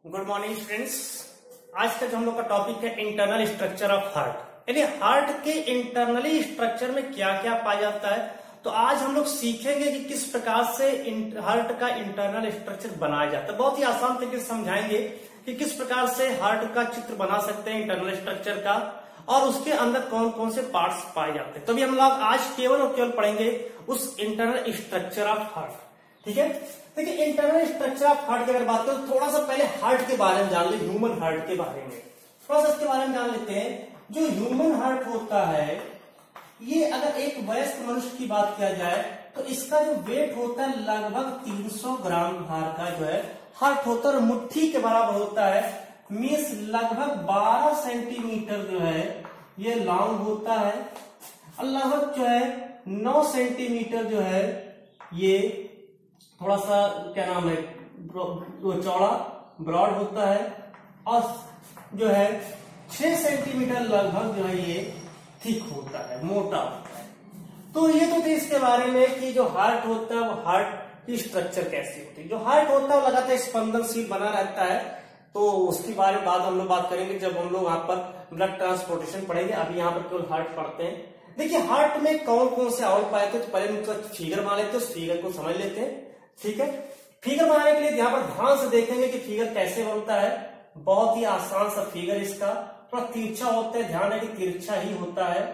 Good morning students. आज का जो हम लोग का टॉपिक है इंटरनल स्ट्रक्चर ऑफ हार्ट, यानी हार्ट के इंटरनली स्ट्रक्चर में क्या क्या पाया जाता है। तो आज हम लोग सीखेंगे कि किस प्रकार से हार्ट का इंटरनल स्ट्रक्चर बनाया जाता है। बहुत ही आसान तरीके से समझाएंगे कि किस प्रकार से हार्ट का चित्र बना सकते हैं इंटरनल स्ट्रक्चर का, और उसके अंदर कौन कौन से पार्ट्स पाए जाते हैं। तो अभी हम लोग आज केवल और केवल पढ़ेंगे उस इंटरनल स्ट्रक्चर ऑफ हार्ट। ठीक है, देखिए इंटरनल स्ट्रक्चर ऑफ हार्ट की अगर बात करें तो थोड़ा सा पहले हार्ट के बारे में जान ले, ह्यूमन हार्ट के बारे में थोड़ा सा इसके बारे में जान लेते हैं। जो ह्यूमन हार्ट होता है, ये अगर एक वयस्क मनुष्य की बात किया जाए तो इसका जो वेट होता है लगभग 300 ग्राम भार का जो है हार्ट होता है, और मुट्ठी के बराबर होता है। मीन्स लगभग 12 सेंटीमीटर जो है ये लॉन्ग होता है, और लगभग जो है 9 सेंटीमीटर जो है ये थोड़ा सा क्या नाम है चौड़ा ब्रॉड होता है, और जो है 6 सेंटीमीटर लगभग जो है ये थिक होता है, मोटा होता है। तो ये तो थे इसके बारे में कि जो हार्ट होता है वो हार्ट की स्ट्रक्चर कैसी होती है। जो हार्ट होता है वो लगातार स्पंदनशील बना रहता है, तो उसके बारे में बाद हम लोग बात करेंगे जब हम लोग यहाँ पर ब्लड ट्रांसपोर्टेशन पढ़ेंगे। अभी यहाँ पर केवल हार्ट पढ़ते हैं। देखिए हार्ट में कौन कौन से अवयव पाए थे, तो पहले हम फिगर बना लेते हैं, उस फिगर को समझ लेते हैं। ठीक है, फिगर बनाने के लिए यहाँ पर ध्यान से देखेंगे कि फिगर कैसे बनता है। बहुत ही आसान सा फिगर, इसका थोड़ा तिरछा होता है, ध्यान है कि तिरछा ही होता है।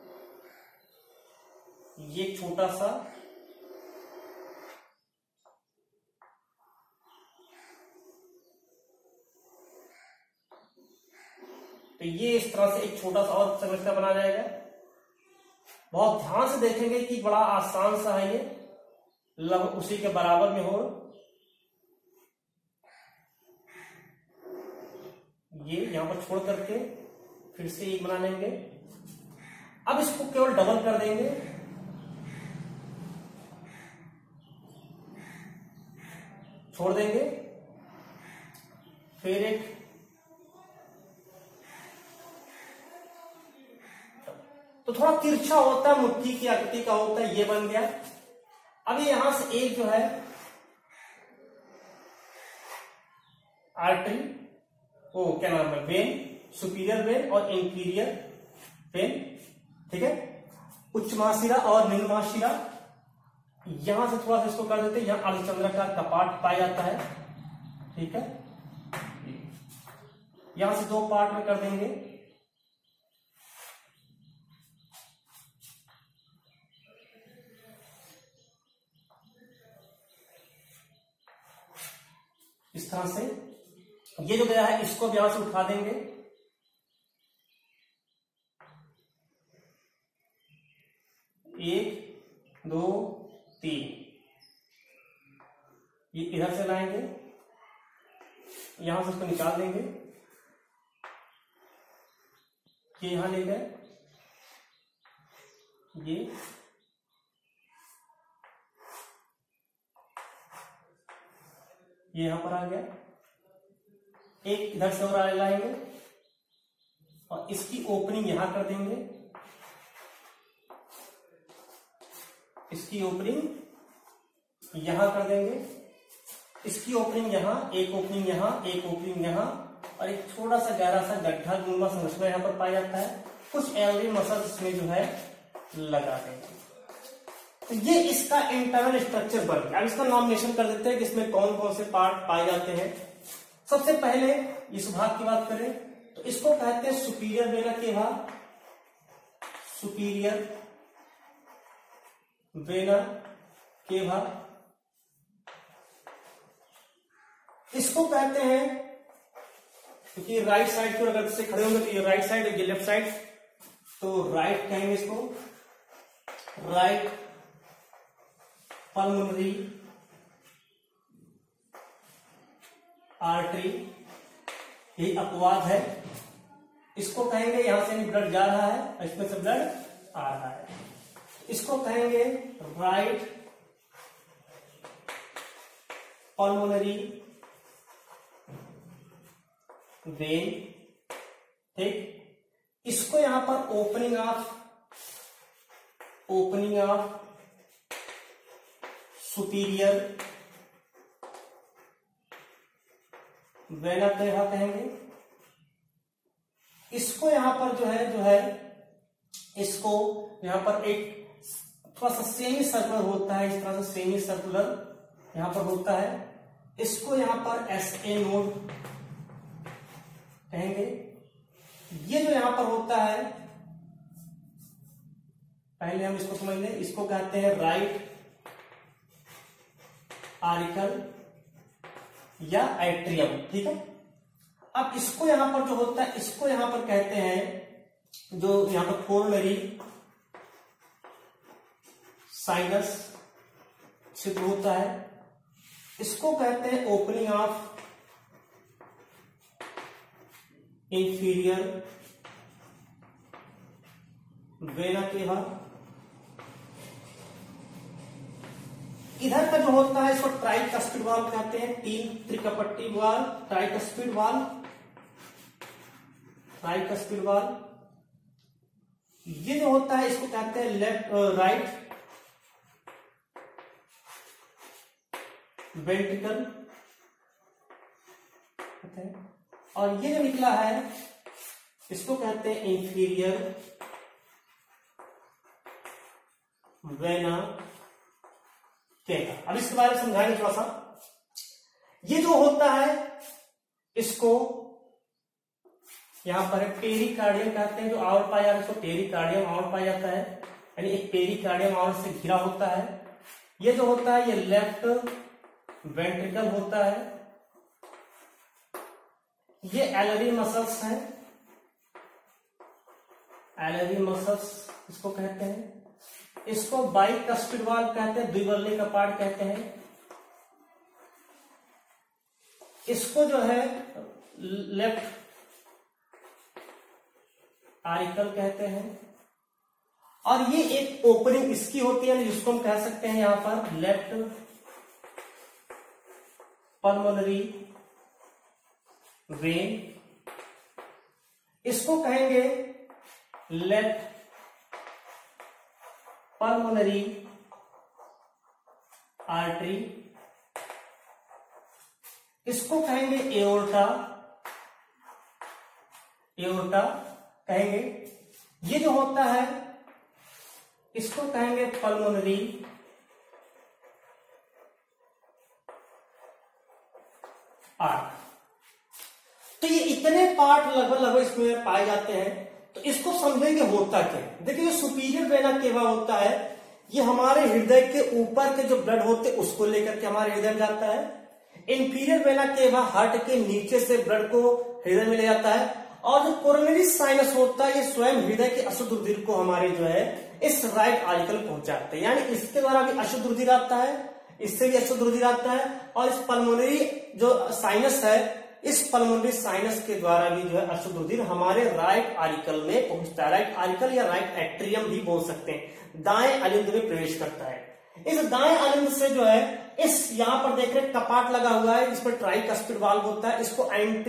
ये छोटा सा तो ये इस तरह से एक छोटा सा और समस्या बना जाएगा। बहुत ध्यान से देखेंगे कि बड़ा आसान सा है, ये लगभग उसी के बराबर में हो। ये यहां पर छोड़ करके फिर से एक बना लेंगे। अब इसको केवल डबल कर देंगे, छोड़ देंगे, फिर एक, तो थोड़ा तिरछा होता है, मुट्ठी की आकृति का होता है, ये बन गया। अब यहां से एक जो है आर्टरी, वो क्या नाम है, वेन, सुपीरियर वेन और इंफीरियर वेन। ठीक है, उच्च महाशिरा और निम्न महाशिरा। यहां से थोड़ा सा इसको कर देते हैं, यहां अर्धचंद्राकार कपाट पाया जाता है। ठीक है, यहां से 2 पार्ट में कर देंगे। इस तरह से ये जो गया है इसको भी यहां से उठा देंगे। एक, 2, 3, ये इधर से लाएंगे, यहां से इसको निकाल देंगे। ये यहां ले गए, ये यहां पर आ गया। एक इधर से और लाएंगे और इसकी ओपनिंग यहां कर देंगे, इसकी ओपनिंग यहां कर देंगे, इसकी ओपनिंग यहां, एक ओपनिंग यहां, एक ओपनिंग यहां, और एक छोटा सा गहरा सा गड्ढा गुम्बा संरचना यहां पर पाया जाता है। कुछ एलवी मसल्स इसमें जो है लगा देंगे। तो ये इसका इंटरनल स्ट्रक्चर बन गया। अब इसका नॉमिनेशन कर देते हैं कि इसमें कौन कौन से पार्ट पाए जाते हैं। सबसे पहले इस भाग की बात करें तो इसको कहते हैं सुपीरियर वेना के भाग, सुपीरियर वेना के भाग। इसको कहते हैं, क्योंकि राइट साइड को अगर से खड़े होंगे तो ये राइट साइड, ये लेफ्ट साइड, तो राइट कहेंगे इसको, राइट पल्मोनरी आर्टरी, ये अपवाद है। इसको कहेंगे यहां से भी ब्लड जा रहा है और इसमें से ब्लड आ रहा है, इसको कहेंगे राइट पल्मोनरी वेन। ठीक, इसको यहां पर opening of superior vena cava कहेंगे। इसको यहां पर जो है इसको यहां पर एक थोड़ा सा सेमी सर्कुलर होता है, इस तरह से सेमी सर्कुलर यहां पर होता है, इसको यहां पर SA नोड कहेंगे। ये जो यहां पर होता है, पहले हम इसको समझ लें, इसको कहते हैं राइट आरिकल या एट्रियम, ठीक है। अब इसको यहां पर जो होता है, इसको यहां पर कहते हैं, जो यहां पर कोरोनरी साइनस छिद्र होता है, इसको कहते हैं opening of inferior vena cava. इधर का जो होता है इसको ट्राइकस्पिड वाल्व कहते हैं, तीन त्रिकपट्टी valve, tricuspid valve, tricuspid valve. ये जो होता है इसको कहते हैं लेफ्ट राइट वेंट्रिकल, और ये जो निकला है इसको कहते हैं इंफीरियर वेना केवा। अब इसके बारे में समझाएंगे थोड़ा सा। ये जो होता है इसको यहां पर पेरिकार्डियम कहते हैं, जो आवरण पाया जाता है इसको पेरिकार्डियम आवरण पाया जाता है, यानी एक पेरिकार्डियम आवरण से घिरा होता है। ये जो होता है ये लेफ्ट वेंट्रिकल होता है, ये एलरी मसल्स है, एलरी मसल्स इसको कहते हैं, इसको बाइकस्पिड वाल्व कहते हैं, द्विबल्ली का पार्ट कहते हैं, इसको जो है लेफ्ट आरिकल कहते हैं, और ये एक ओपनिंग इसकी होती है जिसको हम कह सकते हैं यहां पर लेफ्ट पल्मोनरी वेन, इसको कहेंगे लेफ्ट पल्मोनरी आर्टरी, इसको कहेंगे एओर्टा, एओर्टा कहेंगे। ये जो होता है इसको कहेंगे पल्मोनरी आर्ट। तो ये इतने पार्ट लगभग इसमें पाए जाते हैं। तो इसको समझेंगे होता क्या। देखिए ये सुपीरियर वेना केवा होता है, ये हमारे हृदय के ऊपर के जो ब्लड होते हैं उसको लेकर के हमारे हृदय में जाता है। इंफीरियर वेना केवा हार्ट के नीचे से ब्लड को हृदय में ले जाता है, और जो कोरोनरी साइनस होता है ये स्वयं हृदय के अशुद्ध रुधिर को हमारे जो है इस राइट आरिकल पहुंचाते हैं, यानी इसके द्वारा भी अशुद्ध रुधिर आता है, इससे भी अशुद्ध रुधिर आता है, और इस पल्मोनरी जो साइनस है इस पल्मोनरी साइनस के द्वारा भी जो है अशुद्ध रुधिर हमारे राइट आरिकल में पहुंचता है। राइट आरिकल या राइट एट्रियम भी बोल सकते हैं, दाएं अलिंद में प्रवेश करता है। इस दाएं अलिंद से जो है इस यहां पर देख रहे कपाट लगा हुआ है, इस पर ट्राइकस्पिड वाल्व होता है, इसको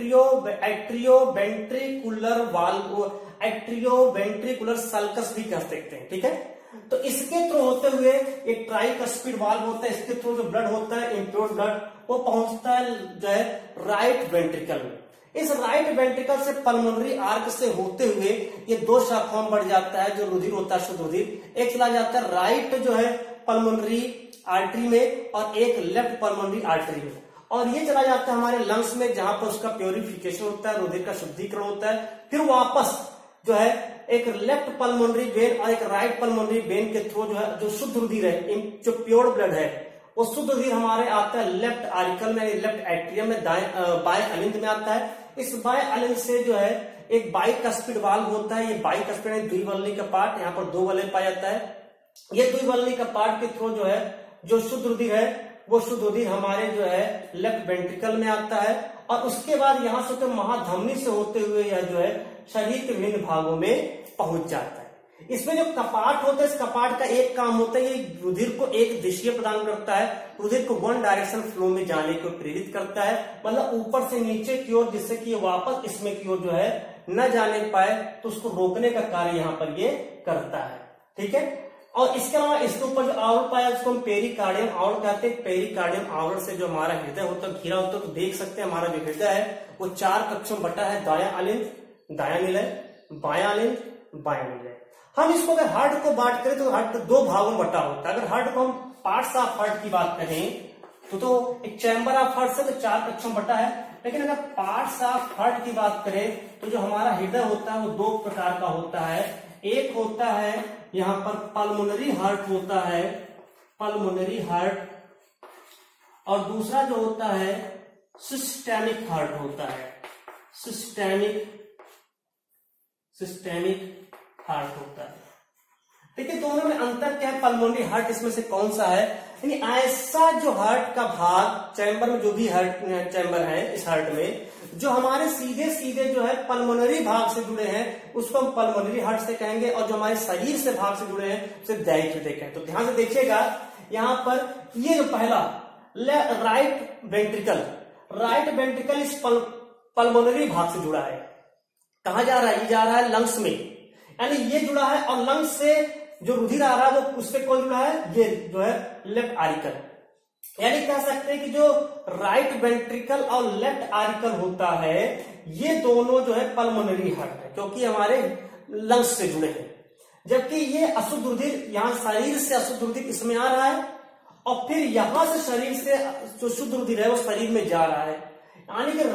atrio ventricular valve, atrio ventricular sulcus भी कह सकते हैं, ठीक है। तो इसके थ्रू होते हुए एक ट्राइकस्पिड वाल्व होता है, इसके थ्रू जो ब्लड होता है इम्प्योर ब्लड वो पहुंचता है जो है राइट वेंट्रिकल में। इस राइट वेंट्रिकल से पल्मोनरी आर्क से होते हुए ये दो शाखाओं में बढ़ जाता है, जो रुधिर होता है शुद्ध रुधिर, एक चला जाता है राइट जो है पल्मोनरी आर्टरी में और एक लेफ्ट पल्मोनरी आर्टरी में, और ये चला जाता है हमारे लंग्स में जहां पर उसका प्योरिफिकेशन होता है, रुधिर का शुद्धिकरण होता है। फिर वापस जो है एक लेफ्ट पल्मोनरी वेन और एक राइट पल्मोनरी वेन के थ्रू जो है जो शुद्ध रुधिर है, जो प्योर ब्लड है, वो शुद्ध रुधिर हमारे आता है लेफ्ट आरिकल में, लेफ्ट एट्रियम में, बाएं अलिंद में आता है। इस बाएं अलिंद से जो है एक बाइकस्पिड वाल्व होता है, ये बाइकस्पिड द्विवल्ली का पार्ट, यहाँ पर दो वलय पाया जाता है। ये द्विवल्ली का पार्ट के थ्रू जो है जो शुद्ध रुधिर है वो शुद्ध रुधिर हमारे जो है लेफ्ट वेंट्रिकल में आता है, और उसके बाद यहां से तो महाधमनी से होते हुए यह जो है शरीर के विभिन्न भागों में पहुंच जाता है। इसमें जो कपाट होता है, इस कपाट का एक काम होता है ये रुधिर को एक दिशीय प्रदान करता है, रुधिर को वन डायरेक्शन फ्लो में जाने को प्रेरित करता है, मतलब ऊपर से नीचे की ओर, जिससे कि ये वापस इसमें की ओर जो है न जाने पाए, तो उसको रोकने का कार्य यहाँ पर ये करता है, ठीक है। और इसके अलावा इसके ऊपर जो आवरण पाया उसको हम पेरिकार्डियम आवरण कहते हैं। पेरिकार्डियम आवरण से जो हमारा हृदय होता है घिरा होता है। तो देख सकते हैं हमारा जो हृदय है वो 4 कक्षों में बटा है, दायां अलिंद, दायां निलय, बायां अलिंद, बायां निलय। हम इसको अगर हार्ट को बांट करें तो हार्ट 2 भागों में बटा होता है। अगर हार्ट को हम पार्ट्स ऑफ हार्ट की बात करें तो एक चैम्बर ऑफ हार्ट से तो 4 कक्षों में बटा है, लेकिन अगर पार्ट्स ऑफ हार्ट की बात करें तो जो हमारा हृदय होता है वो 2 प्रकार का होता है। एक होता है यहां पर पल्मोनरी हार्ट होता है, पल्मोनरी हार्ट, और दूसरा जो होता है सिस्टेमिक हार्ट होता है, सिस्टेमिक हार्ट होता है। देखिए दोनों में अंतर क्या है, पल्मोनरी हार्ट इसमें से कौन सा है, यानी ऐसा जो हार्ट का भाग चैम्बर में जो भी हार्ट चैम्बर है इस हार्ट में जो हमारे सीधे सीधे जो है पल्मोनरी भाग से जुड़े हैं उसको हम पल्मोनरी हार्ट से कहेंगे, और जो हमारे शरीर से भाग से जुड़े हैं उसे दैहिक हृदय कहें। तो ध्यान से देखिएगा यहां पर ये जो पहला राइट वेंट्रिकल इस पल्मोनरी भाग से जुड़ा है। कहा जा रहा है, ये जा रहा है लंग्स में, यानी ये जुड़ा है, और लंग्स से जो रुधिर आ रहा है वो उससे कौन जुड़ा है, ये जो है लेफ्ट आरिकल। यानी कह सकते हैं कि जो राइट वेंट्रिकल और लेफ्ट आरिकल होता है ये दोनों जो है पल्मोनरी हार्ट है, क्योंकि हमारे लंग्स से जुड़े हैं। जबकि ये अशुद्ध रुधिर यहाँ शरीर से अशुद्ध रुधिर इसमें आ रहा है, और फिर यहां से शरीर से जो शुद्ध रुधिर है वो शरीर में जा रहा है। यानी कि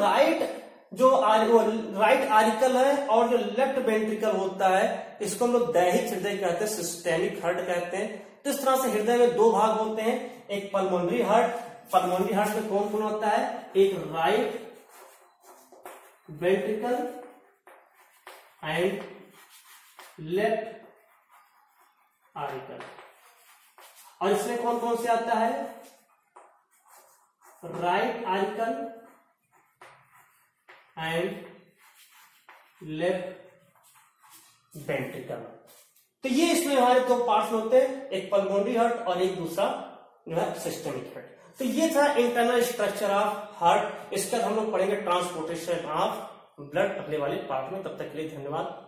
राइट आरिकल है और जो लेफ्ट वेंट्रिकल होता है इसको हम लोग दैहिक हृदय कहते हैं, सिस्टेमिक हार्ट कहते हैं। तो इस तरह से हृदय में 2 भाग होते हैं, एक पल्मोनरी हार्ट में कौन कौन होता है, एक right ventricle and left auricle, और इसमें कौन कौन से आता है, right auricle and left ventricle. तो ये इसमें हमारे 2 पार्ट्स होते हैं, एक पल्मोनरी हार्ट और एक दूसरा जो है सिस्टेमिक हार्ट। तो ये था इंटरनल स्ट्रक्चर ऑफ हार्ट। इसका हम लोग पढ़ेंगे ट्रांसपोर्टेशन ऑफ ब्लड अगले वाले पार्ट में। तब तक के लिए धन्यवाद।